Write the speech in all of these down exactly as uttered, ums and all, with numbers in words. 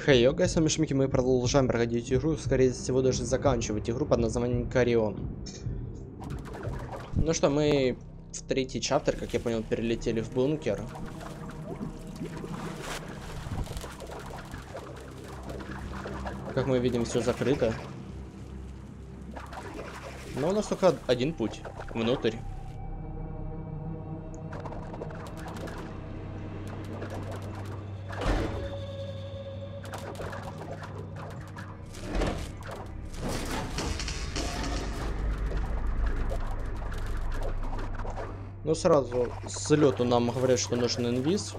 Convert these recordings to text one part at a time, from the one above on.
Хей, йога, с вами Шмики, мы продолжаем проходить игру, скорее всего даже заканчивать игру под названием Карион. Ну что, мы в третий чаптер, как я понял, перелетели в бункер. Как мы видим, все закрыто. Но у нас только один путь внутрь. Ну сразу с лету нам говорят, что нужен инвиз.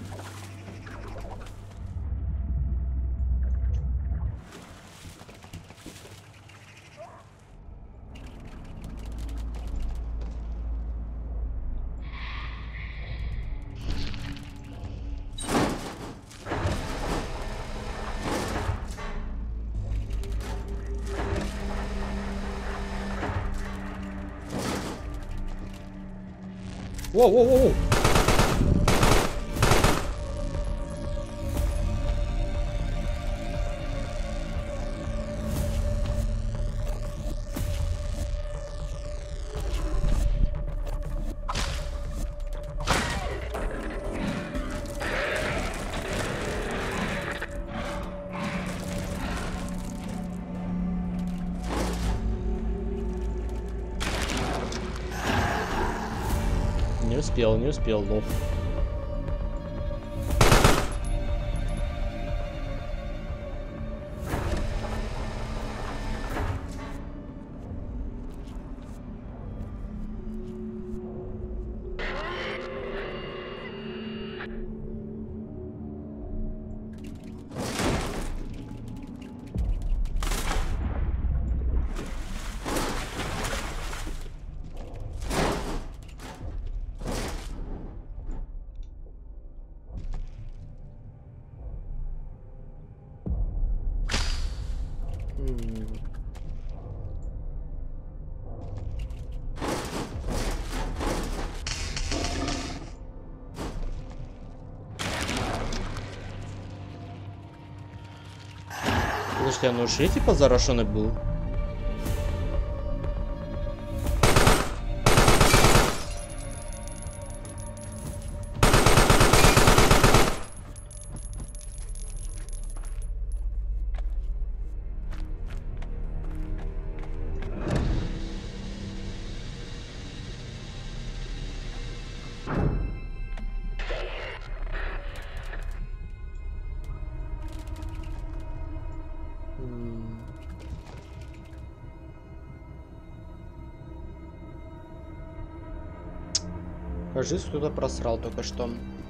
Воу-воу-воу! Не успел, не успел, лох. Подожди, он уже типа зараженный был? Кажется, кто-то просрал только что.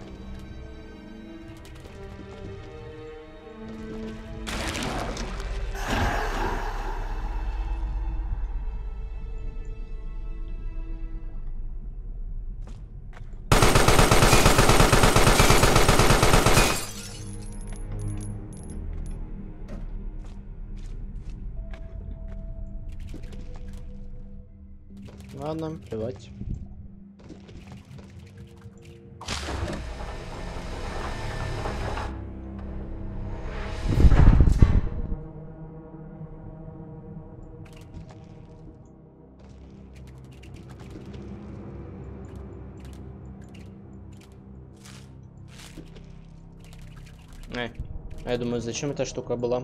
Ладно, плевать. Эй, а я думаю, зачем эта штука была?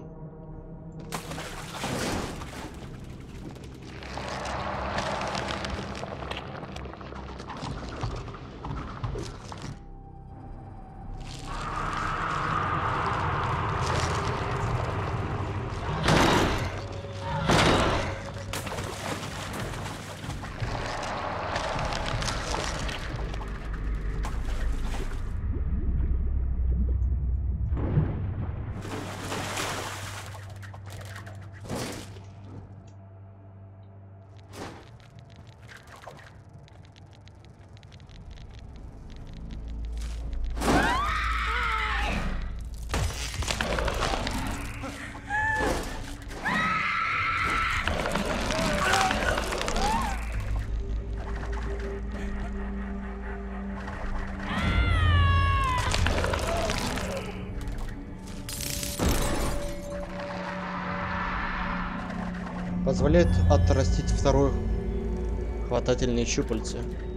Позволяет отрастить второй хватательные щупальца.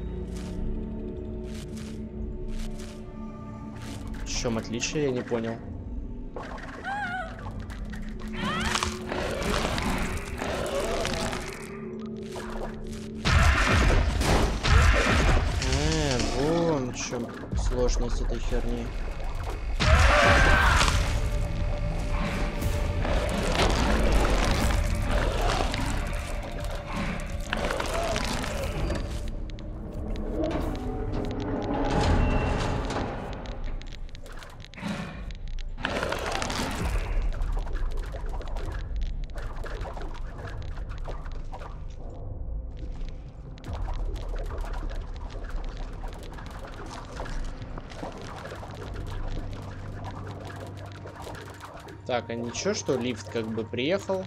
В чем отличие, я не понял. Э, вон в чем сложность этой херни. Так, а ничего, что лифт как бы приехал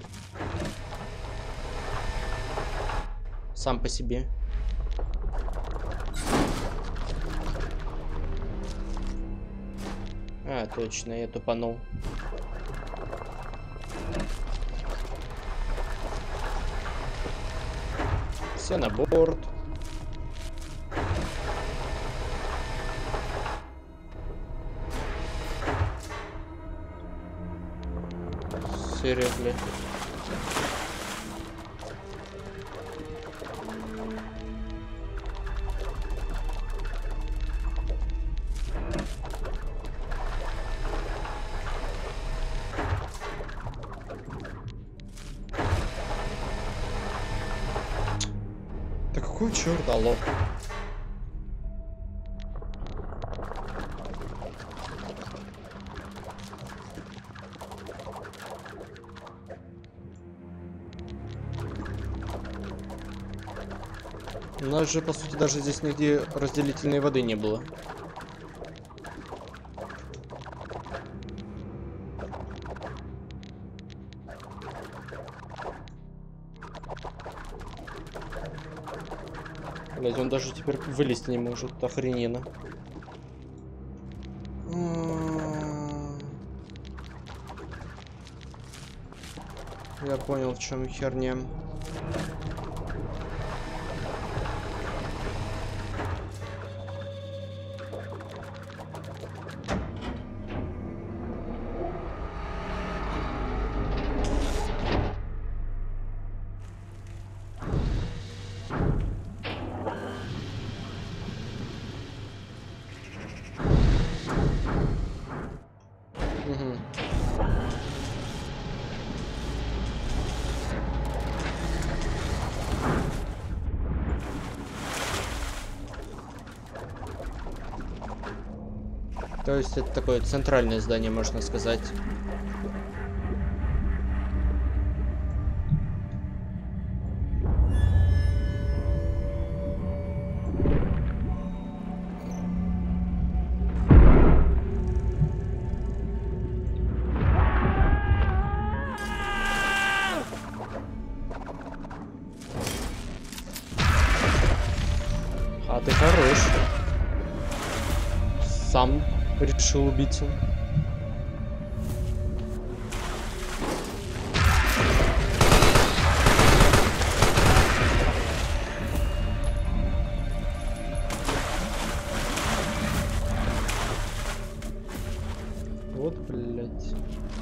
сам по себе. А, точно, я тупанул. Все на борт. Seriously. Да какой черт, алло? У нас же, по сути, даже здесь нигде разделительной воды не было. Блять, он даже теперь вылезти не может, охрененно. Я понял, в чем херня. То есть это такое центральное здание, можно сказать. А ты хорош. Сам решил убиться. Вот, блядь.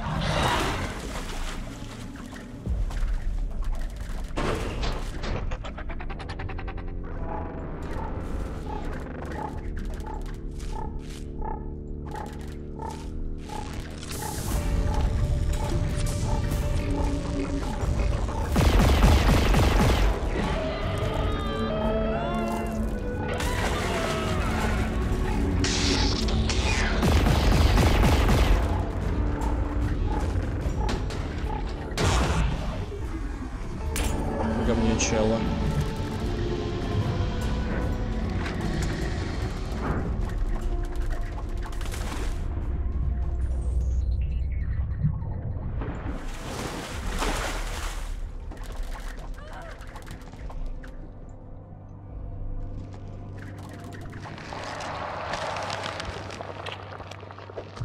Говнючело.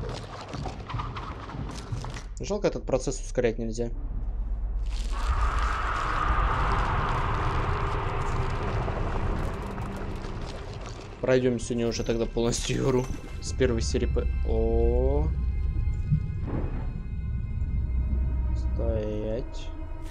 Жалко, этот процесс ускорять нельзя. пройдем сегодня уже тогда полностью игру с первой серии. О, стоять.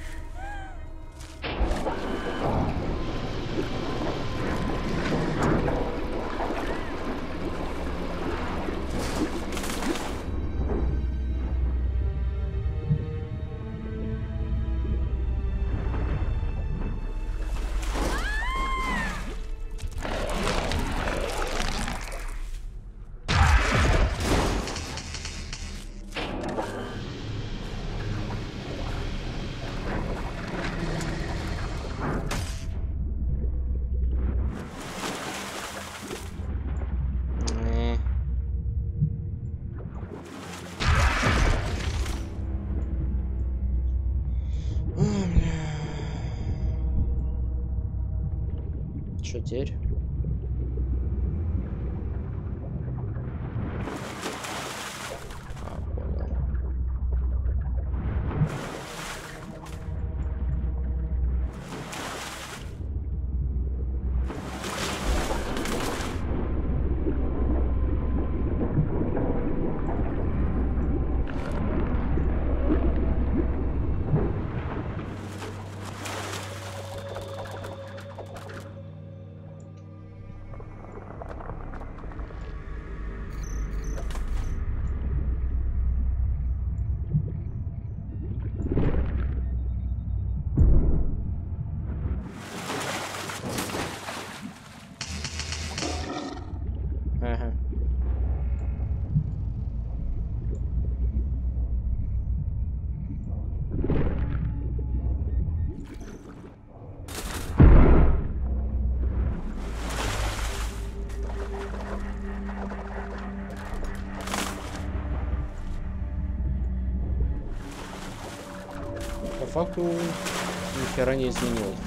Что теперь? А, понял. Ага. По факту ни хера не изменилось.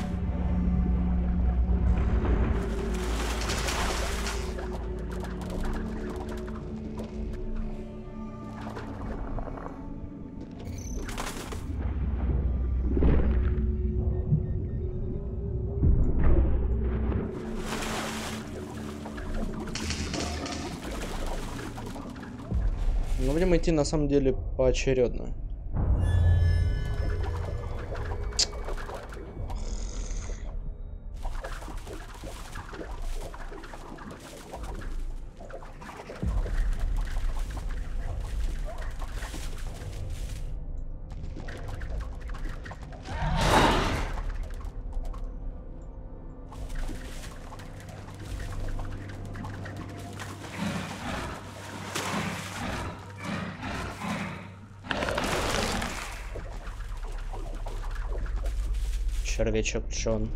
Мы будем идти на самом деле поочередно. Червячок Джон.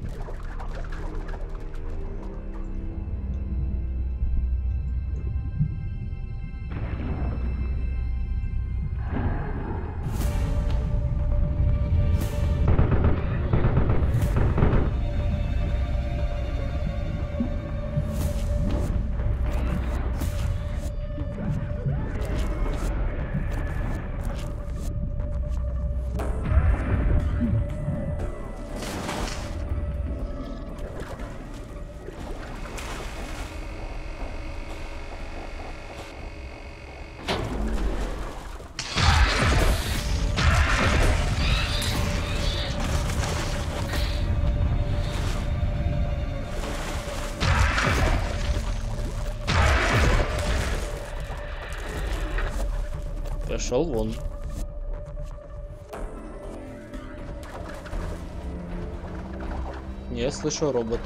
Пошел вон. Я слышу робота.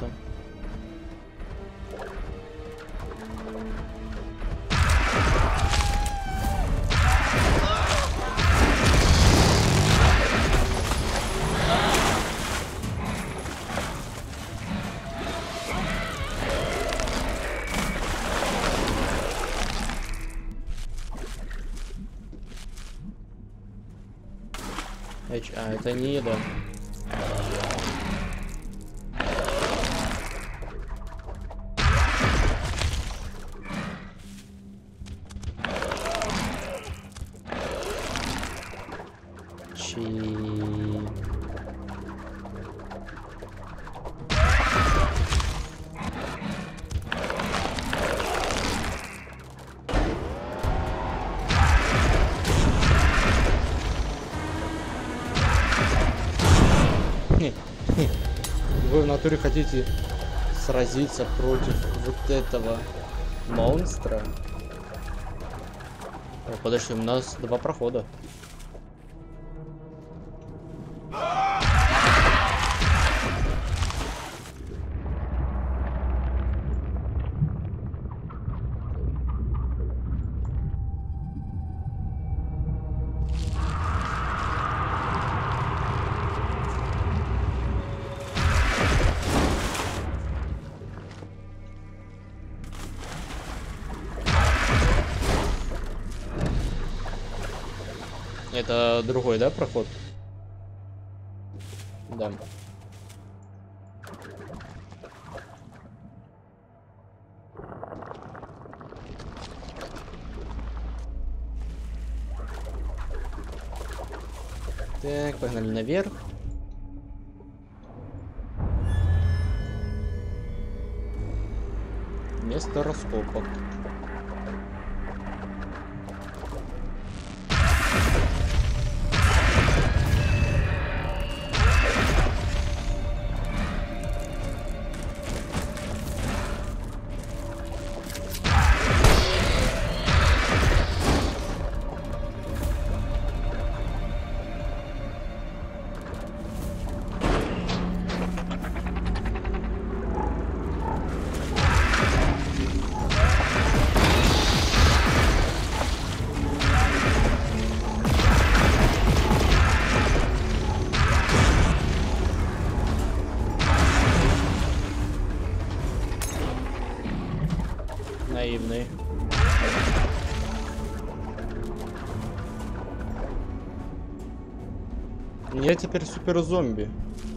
А, это не еда. Чи... натуре хотите сразиться против вот этого монстра? О, подожди, у нас два прохода. Это другой, да, проход? Да. Так, погнали наверх. Место раскопок. Наивный. Я теперь супер зомби.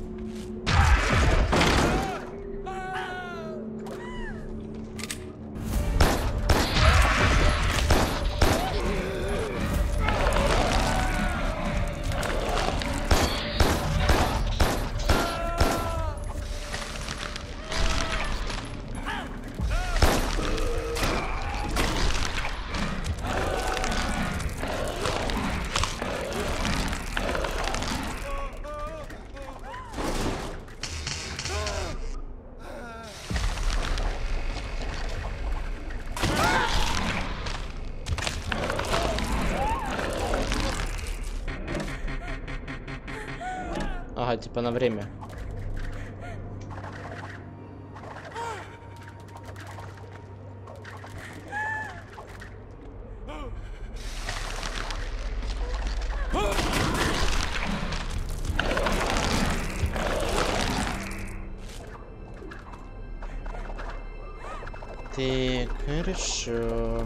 Ага, типа на время. Так, хорошо.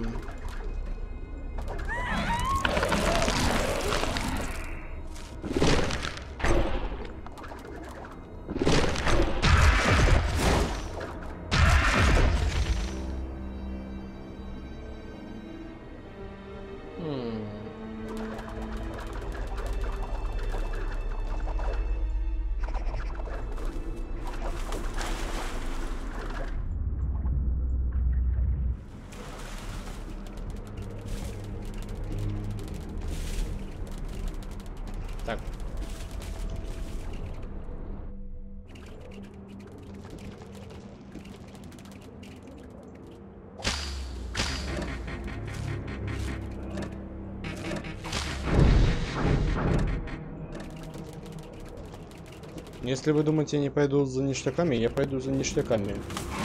Так. Если вы думаете, я не пойду за ништяками, я пойду за ништяками.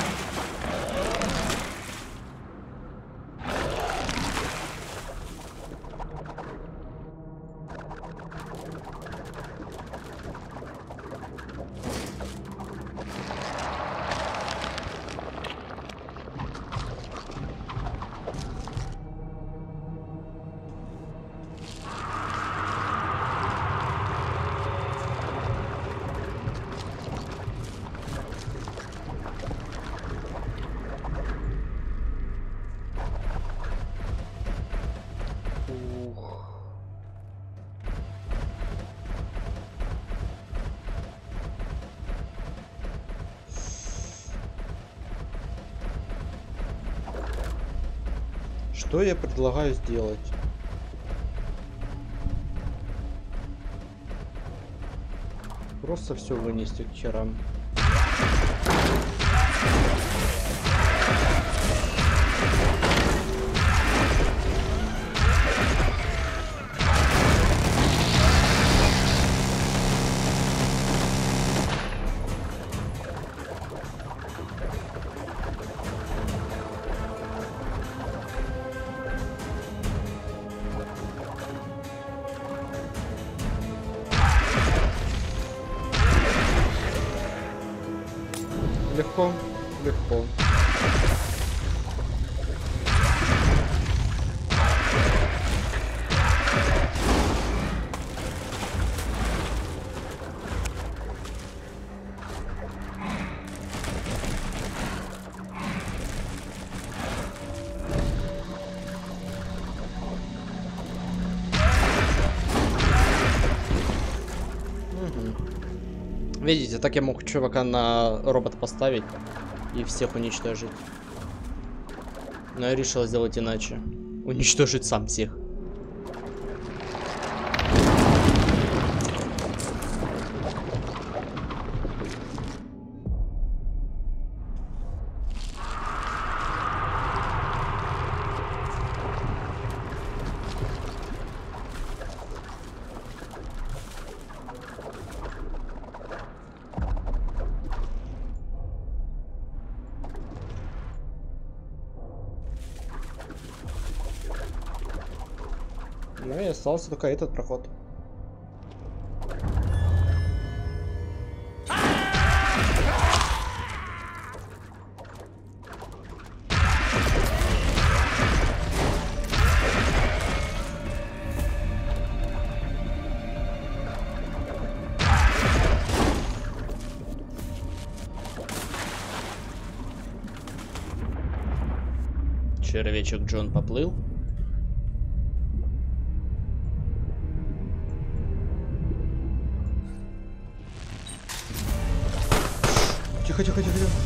Что я предлагаю сделать? Просто все вынести к херам. легко, легко. Видите, так я мог чувака на робота поставить и всех уничтожить. Но я решил сделать иначе. Уничтожить сам всех. Ну и остался только этот проход. Червячок Джон поплыл. Тихо, тихо, тихо, тихо.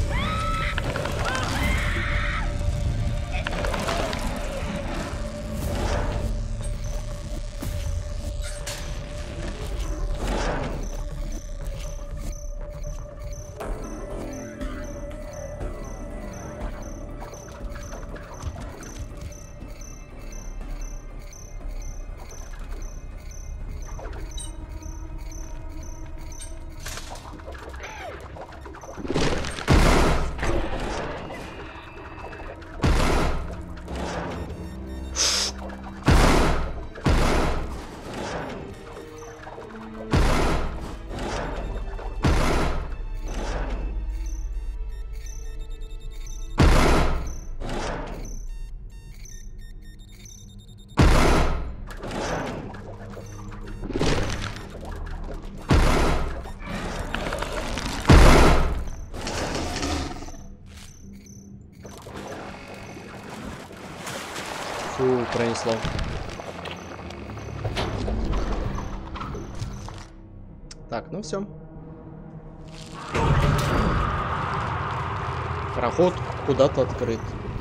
Фу, пронесло. Так, ну все. Проход куда-то открыт.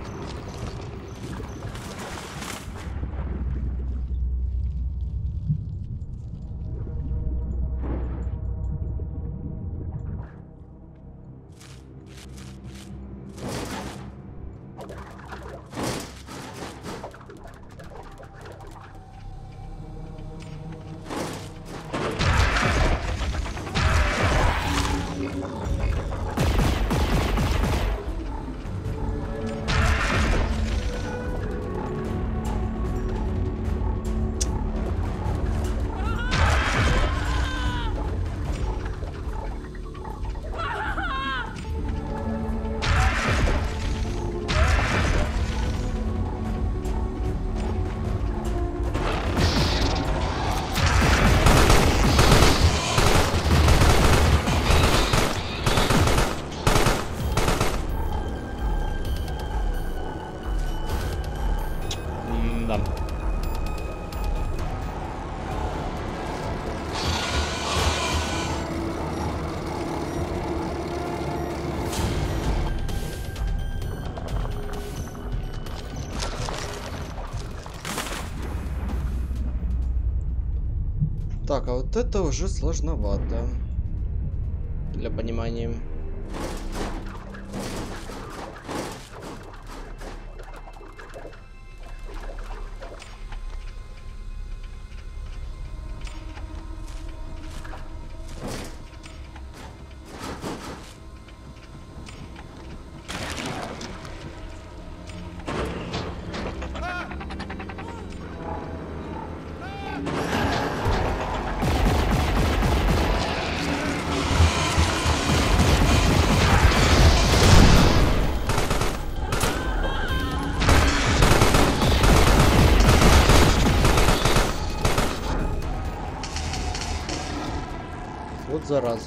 Так, а вот это уже сложновато для понимания. Вот зараза.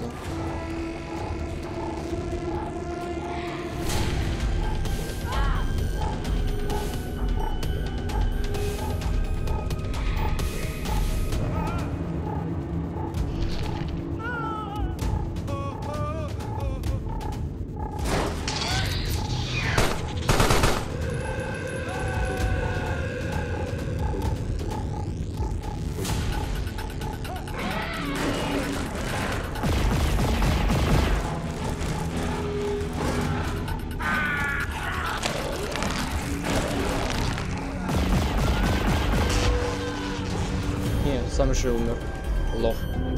Сам же умер. Лох.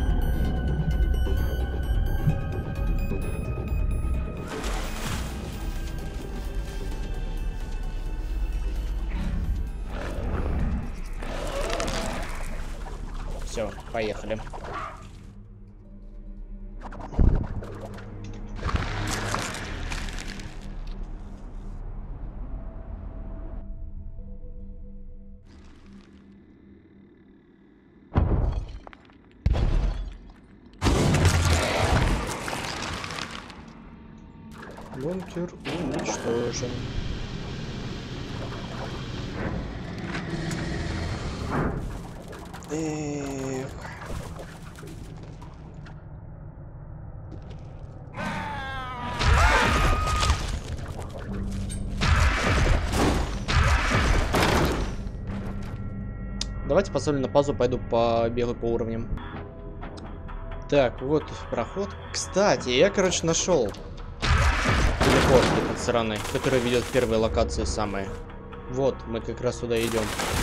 Все, поехали. Бункер уничтожен. Эх. Давайте поставлю на паузу, пойду побегаю по уровням. Так, вот проход. Кстати, я, короче, нашел телепорт этой стороны, который ведет в первые локации самые. Вот, мы как раз туда идем.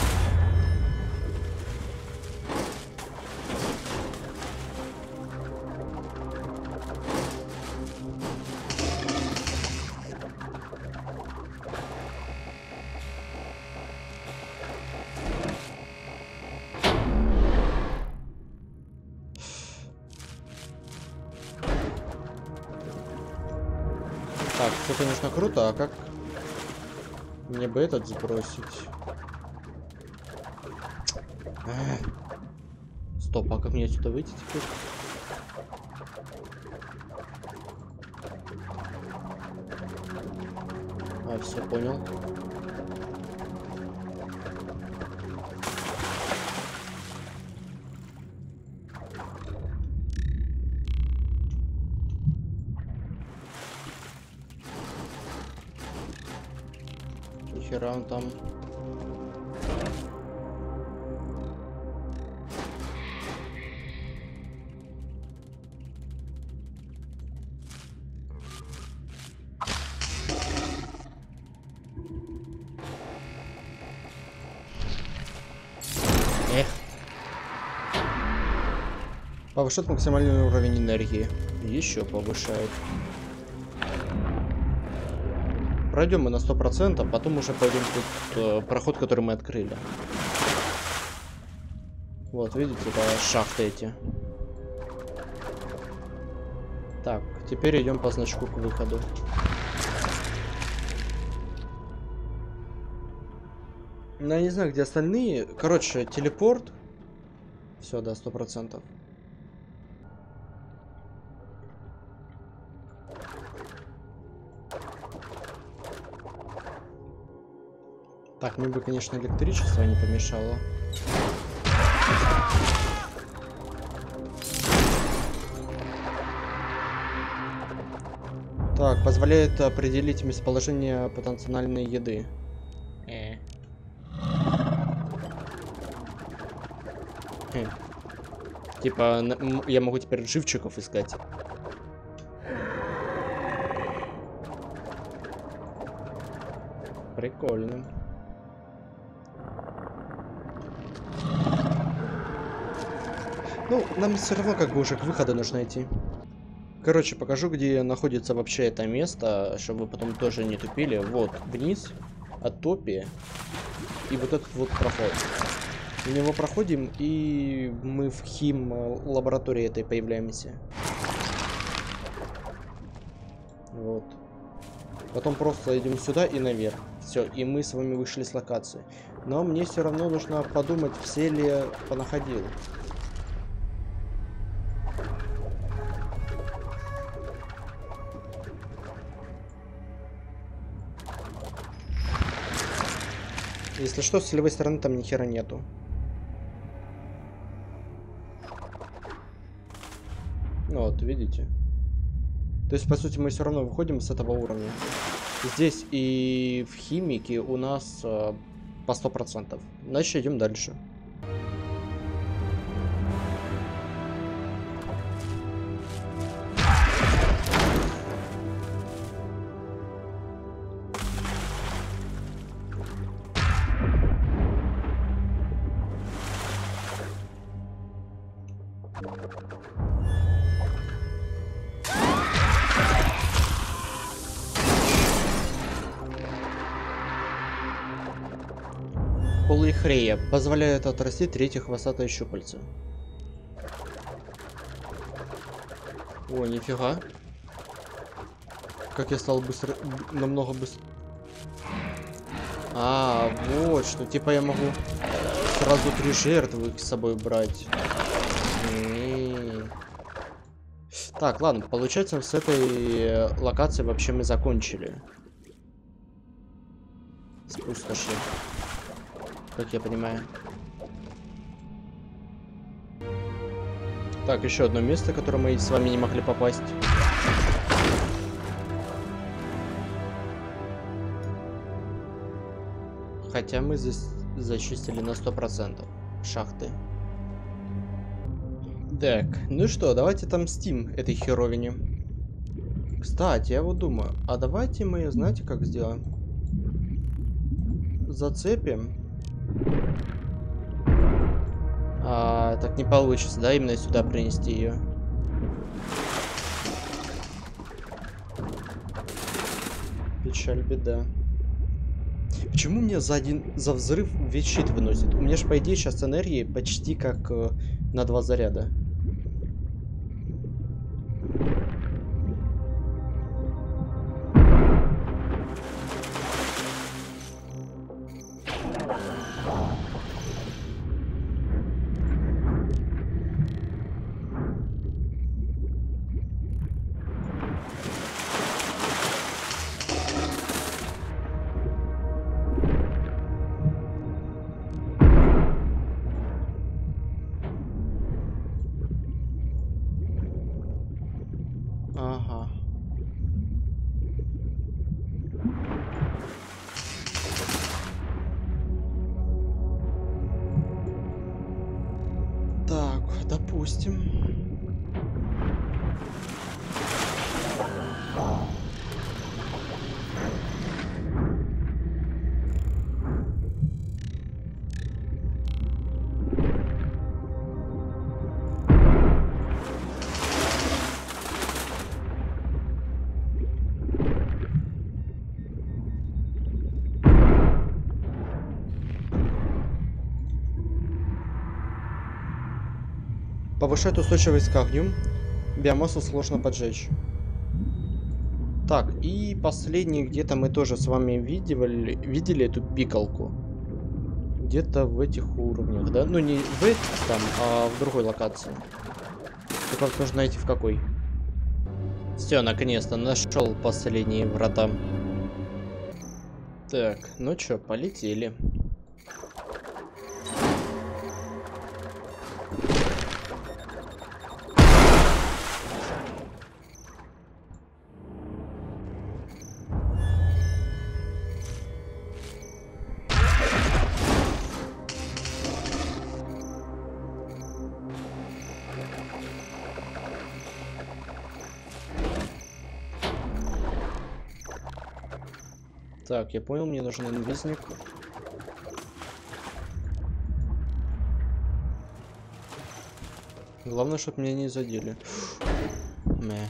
Так, все, конечно, круто, а как мне бы этот сбросить? Эх. Стоп, а как мне отсюда выйти теперь? А, все, понял. Хера он там. Эх. Повышает максимальный уровень энергии. Еще повышает. Пройдем мы на сто процентов, потом уже пойдем тут э, проход, который мы открыли. Вот, видите, да, шахты эти. Так, теперь идем по значку к выходу. Ну, я не знаю, где остальные. Короче, телепорт. Все, да, сто процентов. Так, мне бы, конечно, электричество не помешало. Так, позволяет определить местоположение потенциальной еды. Э. Хм. Типа, я могу теперь живчиков искать. Прикольно. Ну, нам все равно как бы уже к выходу нужно идти. Короче, покажу, где находится вообще это место, чтобы вы потом тоже не тупили. Вот, вниз, от топи, и вот этот вот проход. В него проходим, и мы в хим лаборатории этой появляемся. Вот. Потом просто идем сюда и наверх. Все, и мы с вами вышли с локации. Но мне все равно нужно подумать, все ли понаходил. Если что, с левой стороны там ни хера нету. Ну вот, видите? То есть, по сути, мы все равно выходим с этого уровня. Здесь и в химике у нас э, по сто процентов. Значит, идем дальше. Полихрея позволяет отрастить третье хвостатое щупальце. О, нифига. Как я стал быстро, намного быстро. А, вот что, типа я могу сразу три жертвы с собой брать. М-м-м. Так, ладно, получается, с этой локации вообще мы закончили. С пустоши. Как я понимаю. Так, еще одно место, которое мы с вами не могли попасть. Хотя мы здесь зачистили на сто процентов шахты. Так, ну что, давайте отомстим этой херовине. Кстати, я вот думаю, а давайте мы, знаете, как сделаем? Зацепим. А, так не получится, да, именно сюда принести ее. Печаль, беда. Почему мне за один за взрыв весь щит выносит? У меня же, по идее, сейчас энергии почти как э, на два заряда. Ага. Так, допустим. Повышает устойчивость к огню. Биомассу сложно поджечь. Так, и последний, где-то мы тоже с вами видели, видели эту пикалку. Где-то в этих уровнях, да? Ну, не в этих там, а в другой локации. Только вот нужно найти в какой. Все, наконец-то нашел последние врата. Так, ну чё, полетели. Так, я понял, мне нужен инвизник. Главное, чтобы меня не задели. Мэ.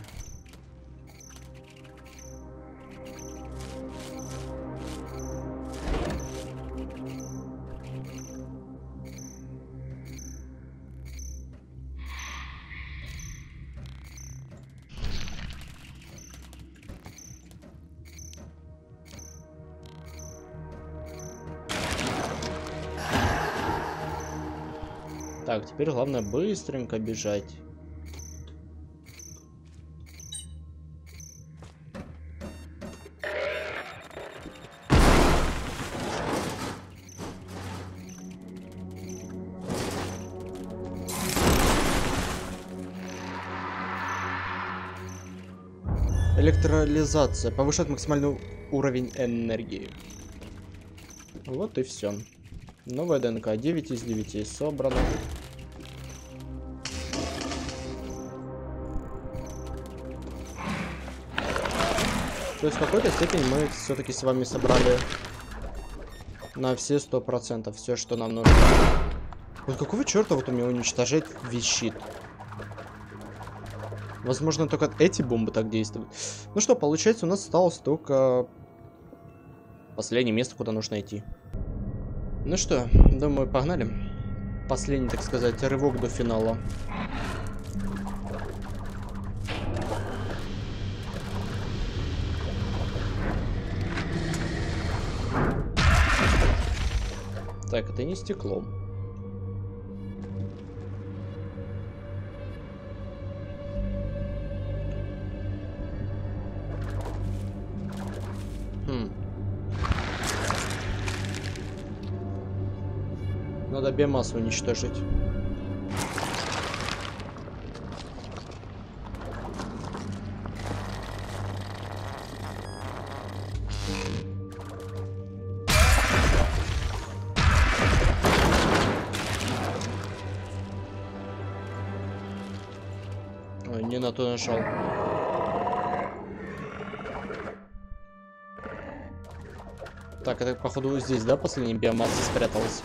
Так, теперь главное быстренько бежать. Электролизация. Повышает максимальный уровень энергии. Вот и все. Новая ДНК. девять из девяти собрано. То есть в какой-то степени мы все-таки с вами собрали на все сто процентов все, что нам нужно. Вот какого черта вот у меня уничтожать весь щит? Возможно, только эти бомбы так действуют. Ну что, получается, у нас осталось только последнее место, куда нужно идти. Ну что, думаю, погнали. Последний, так сказать, рывок до финала. Так, это не стекло. Хм. Надо биомассу уничтожить. Ой, не на то нажал. Так, это походу здесь, да, последняя биомасса спряталась?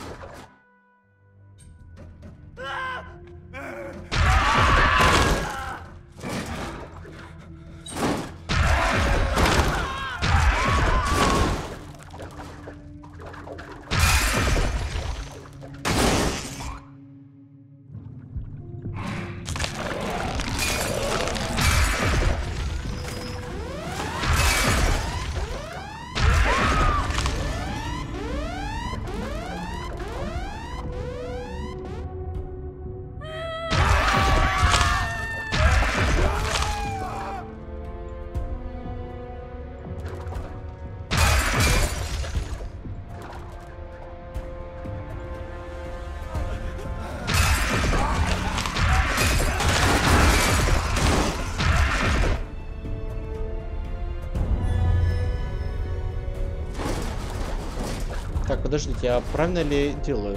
Так, подождите, я правильно ли делаю?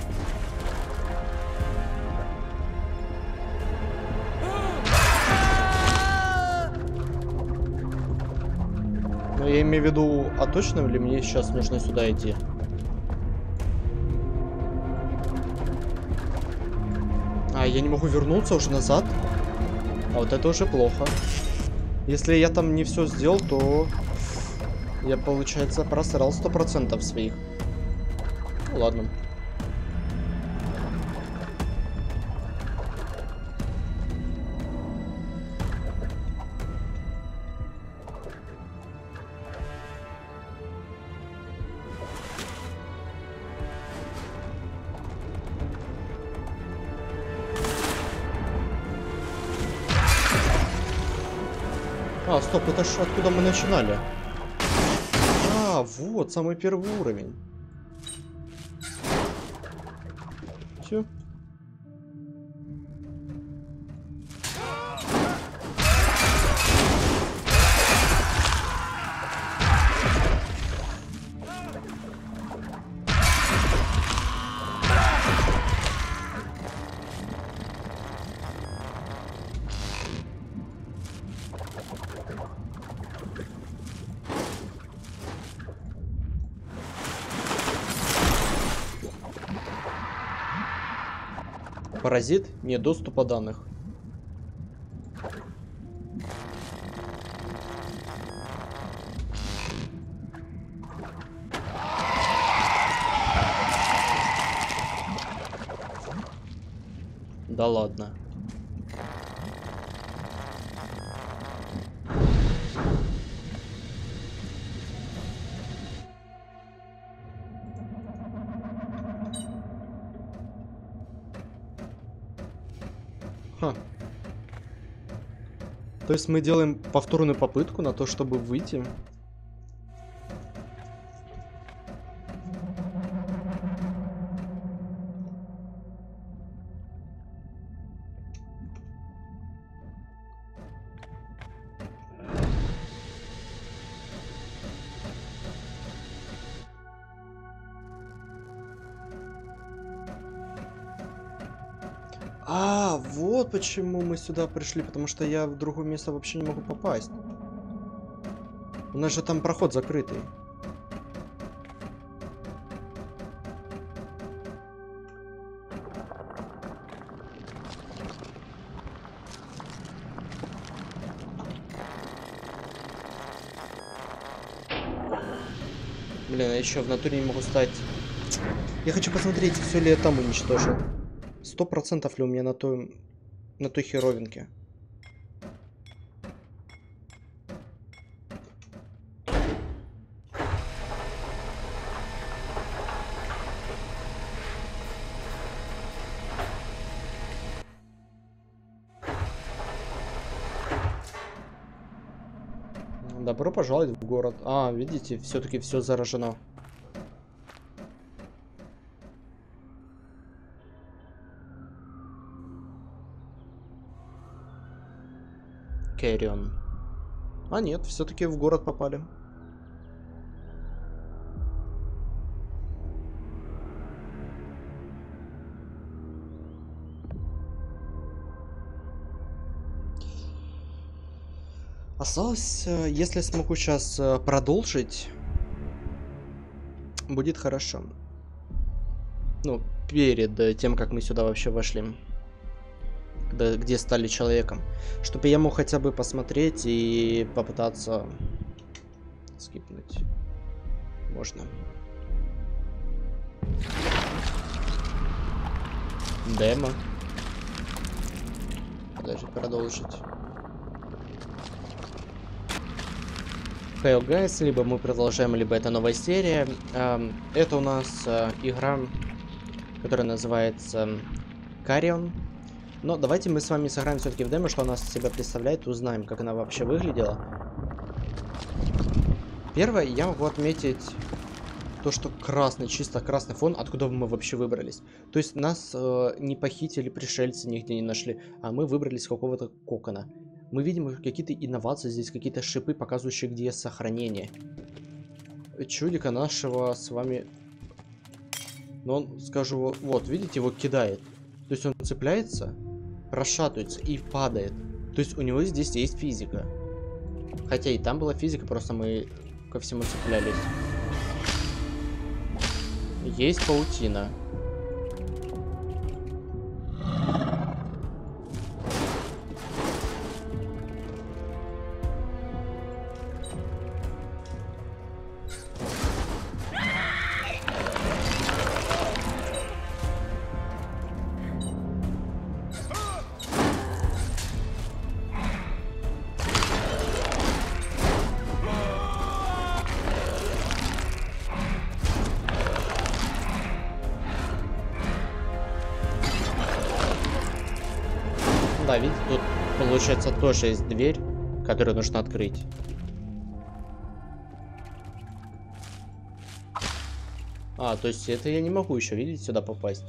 Ну, я имею в виду, а точно ли мне сейчас нужно сюда идти? А, я не могу вернуться уже назад? А вот это уже плохо. Если я там не все сделал, то я, получается, просрал сто процентов своих. Ну, ладно. А, стоп, это ж откуда мы начинали? А, вот, самый первый уровень. Все. Паразит, нет доступа данных. Да ладно. Ха. То есть мы делаем повторную попытку на то, чтобы выйти. А, вот почему мы сюда пришли, потому что я в другое место вообще не могу попасть. У нас же там проход закрытый. Блин, я еще в натуре не могу стать. Я хочу посмотреть, все ли я там уничтожил. Сто процентов ли у меня на той, на той херовинке. Добро пожаловать в город. А, видите, все-таки все заражено. Кэрион. А нет, все-таки в город попали. Осталось, если смогу сейчас продолжить, будет хорошо. Ну, перед тем, как мы сюда вообще вошли. Когда, где стали человеком. Чтобы я мог хотя бы посмотреть и попытаться скипнуть. Можно. Демо. Даже продолжить. Hello guys, либо мы продолжаем, либо это новая серия. Это у нас игра, которая называется Carrion. Но давайте мы с вами сыграем все-таки в демо, что она из себя представляет, узнаем, как она вообще выглядела. Первое, я могу отметить то, что красный, чисто красный фон, откуда мы вообще выбрались. То есть нас э, не похитили пришельцы, нигде не нашли, а мы выбрались из какого-то кокона. Мы видим какие-то инновации здесь, какие-то шипы, показывающие, где сохранение. Чудика нашего с вами... Но он, скажу, вот, видите, его кидает. То есть он цепляется, расшатывается и падает. То есть у него здесь есть физика. Хотя и там была физика, просто мы ко всему цеплялись. Есть паутина. Да, видите, тут получается тоже есть дверь, которую нужно открыть. А, то есть это я не могу еще, видите, сюда попасть.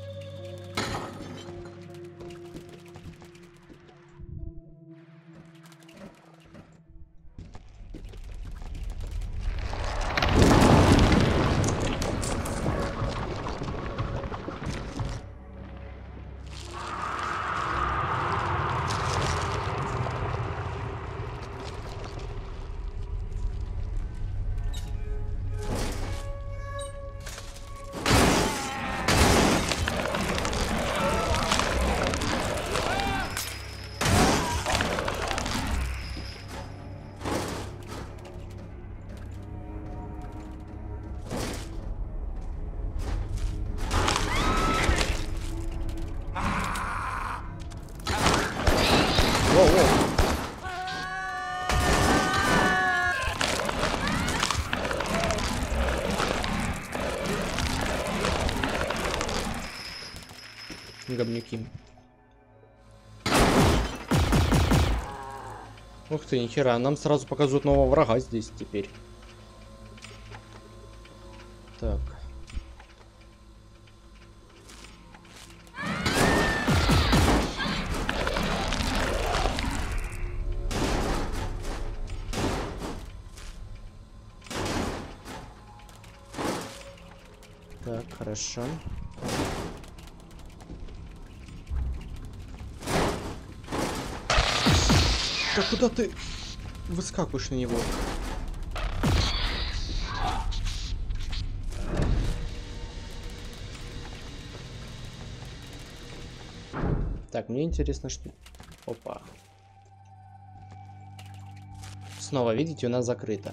Говнюки. Ух ты, нихера, нам сразу показывают нового врага здесь теперь. Так. Так, хорошо. Да куда ты выскакиваешь на него? Так, мне интересно, что... Опа. Снова, видите, у нас закрыто.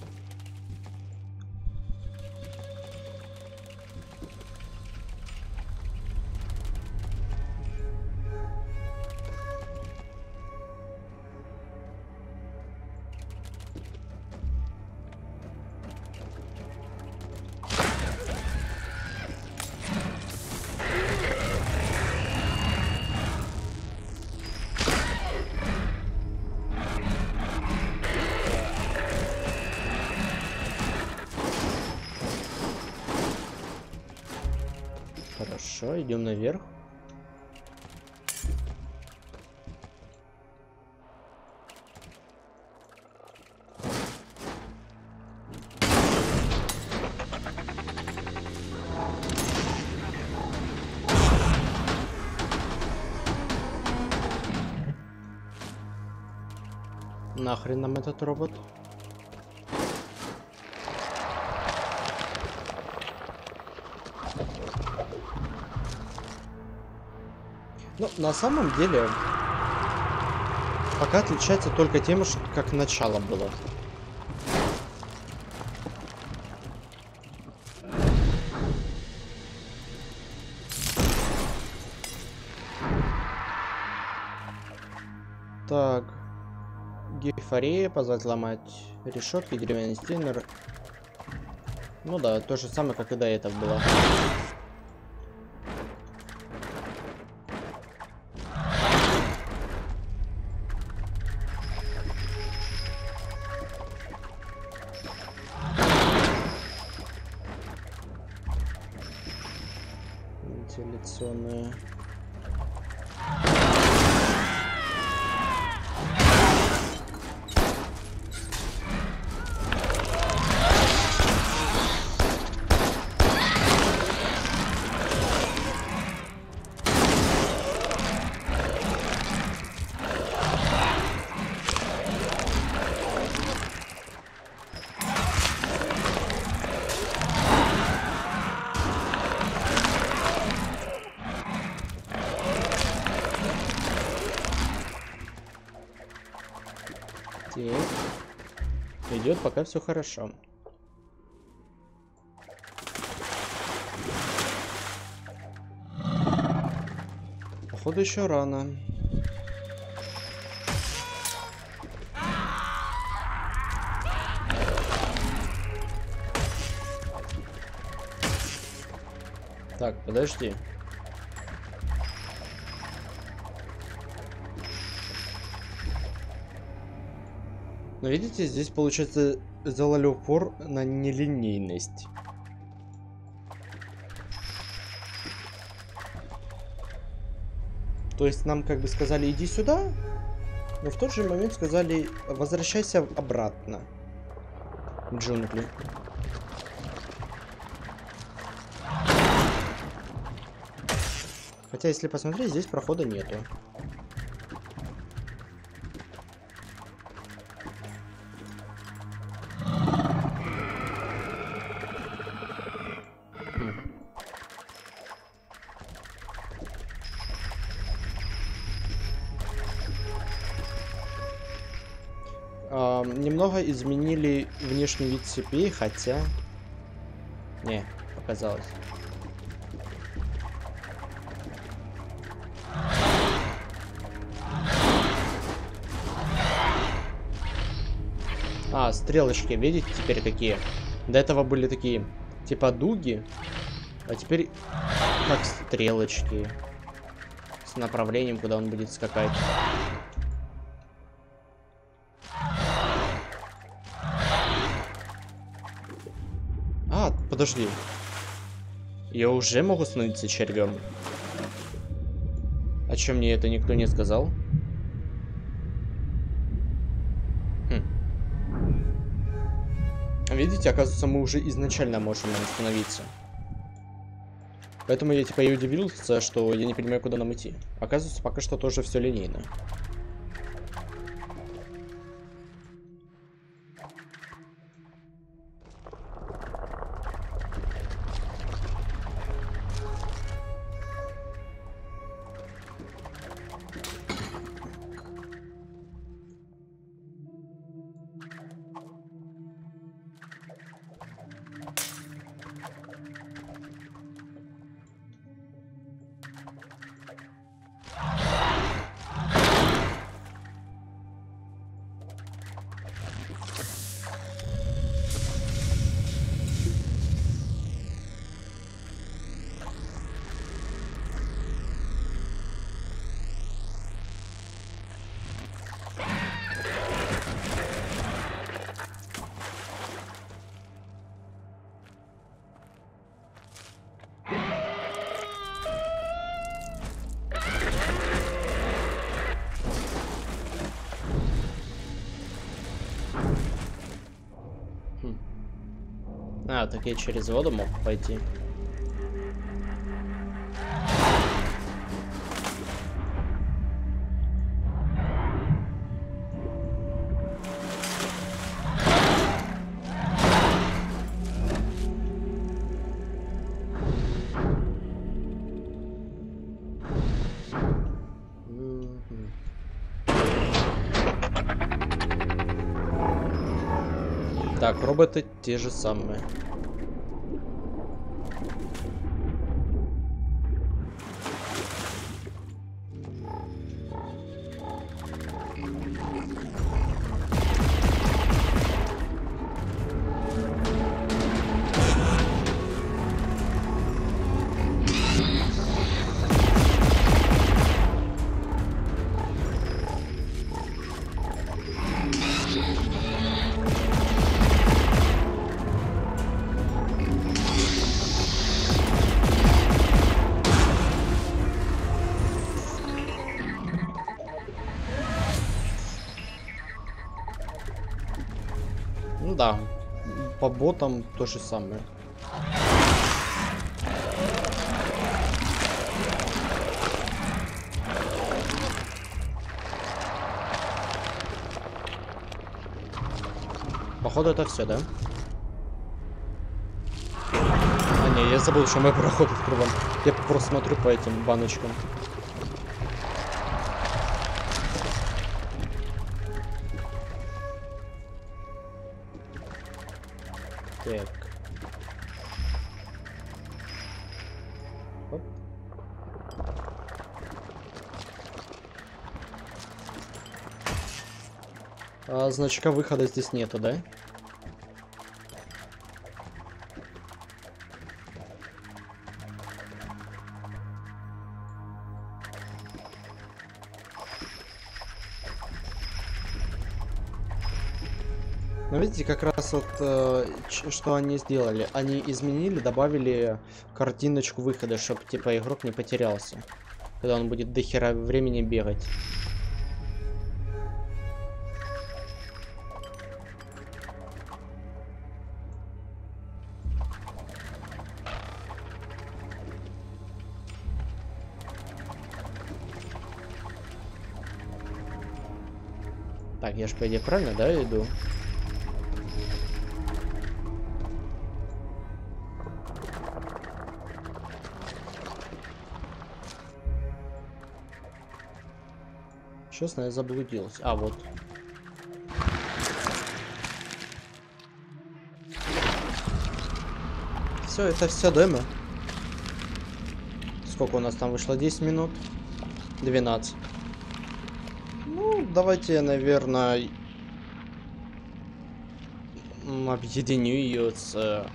Хорошо, идем наверх. Нахрен нам этот робот? Ну, на самом деле, пока отличается только тем, что как начало было. Так. Гейфория, позвать ломать решетки, деревянные стены. Ну да, то же самое, как и до этого было. Вентиляционные. Идет пока все хорошо. Походу еще рано. Так, подожди. Но видите, здесь получается сделали упор на нелинейность. То есть нам как бы сказали иди сюда, но в тот же момент сказали возвращайся обратно в джунгли. Хотя если посмотреть, здесь прохода нету. Немного изменили внешний вид цепей, хотя... Не, показалось. А, стрелочки, видите, теперь какие? До этого были такие, типа дуги, а теперь как стрелочки. С направлением, куда он будет скакать. А, подожди. Я уже могу становиться червем. А чем мне это никто не сказал? Хм. Видите, оказывается, мы уже изначально можем становиться. Поэтому я типа и удивился, что я не понимаю, куда нам идти. Оказывается, пока что тоже все линейно. так я через воду мог пойти. Так, роботы те же самые. Ну да, по ботам то же самое. Походу это все, да? А не, я забыл, что мой проход открывал. Я просто смотрю по этим баночкам. Так. Оп. А значка выхода здесь нету, да? Но видите, как раз вот э, что они сделали. Они изменили, добавили картиночку выхода, чтобы типа игрок не потерялся, когда он будет до хера времени бегать. Так, я же по идее правильно, да, иду? Честно, я заблудился. А, вот. Все, это все демо. Сколько у нас там вышло? десять минут? двенадцать. Ну, давайте я, наверное, объединю ее с...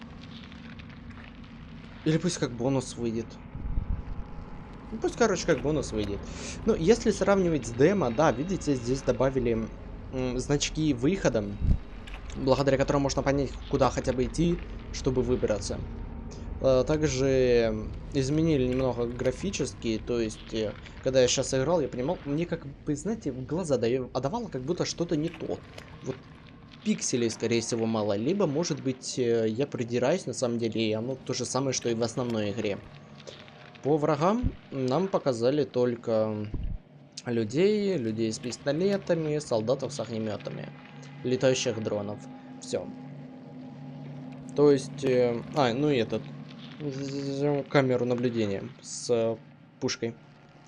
Или пусть как бонус выйдет. Ну, пусть, короче, как бонус выйдет. Ну, если сравнивать с демо, да, видите, здесь добавили м, значки выхода, благодаря которым можно понять, куда хотя бы идти, чтобы выбраться. А, также изменили немного графически, то есть, когда я сейчас играл, я понимал, мне как бы, знаете, в глаза давало, как будто что-то не то. Вот пикселей, скорее всего, мало, либо, может быть, я придираюсь, на самом деле, и оно то же самое, что и в основной игре. По врагам нам показали только людей, людей с пистолетами, солдатов с огнеметами, летающих дронов. Все. То есть, э, а, ну и этот, камеру наблюдения с пушкой.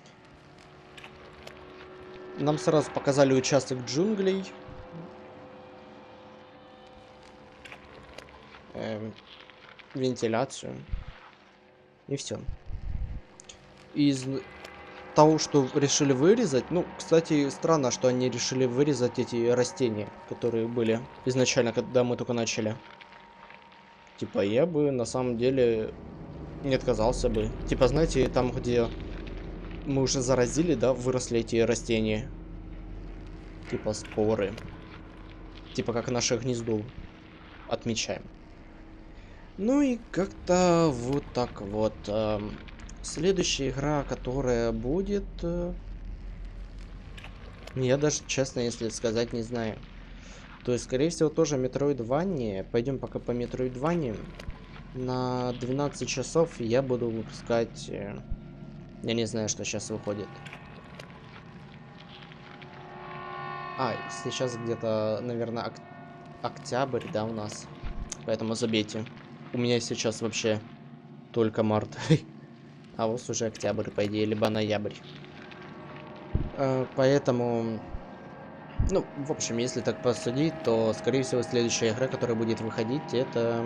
Нам сразу показали участок джунглей. Э, вентиляцию. И все. Из того, что решили вырезать, ну, кстати, странно, что они решили вырезать эти растения, которые были изначально, когда мы только начали. Типа, я бы, на самом деле, не отказался бы. Типа, знаете, там, где мы уже заразили, да, выросли эти растения. Типа, споры. Типа, как наше гнездо отмечаем. Ну и как-то вот так вот. Следующая игра, которая будет... Я даже, честно, если сказать, не знаю. То есть, скорее всего, тоже Metroidvania. Пойдем пока по Metroidvania. На двенадцать часов я буду выпускать... э, Я не знаю, что сейчас выходит. А, сейчас где-то, наверное, ок- октябрь, да, у нас. Поэтому забейте. У меня сейчас вообще только март. А у вас уже октябрь, по идее, либо ноябрь. Э, Поэтому... Ну, в общем, если так посудить, то, скорее всего, следующая игра, которая будет выходить, это...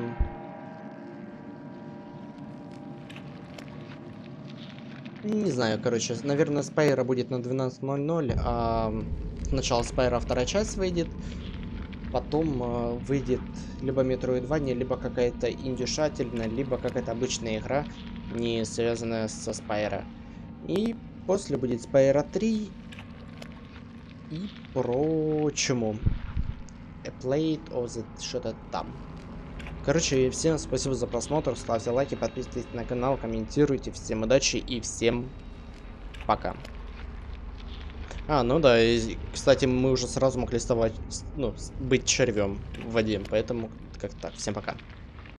Не знаю, короче, наверное, Спайра будет на двенадцать ноль ноль, а сначала Спайра вторая часть выйдет, потом э, выйдет либо Metroidvania, либо какая-то индюшательная, либо какая-то обычная игра, не связанная со Спайра. И после будет Спайра три и прочему. A Plate of the... что-то там. Короче, всем спасибо за просмотр, ставьте лайки, подписывайтесь на канал, комментируйте. Всем удачи и всем пока. А, ну да, и, кстати, мы уже сразу могли вставать, ну, быть червем в воде, поэтому как так. Всем пока.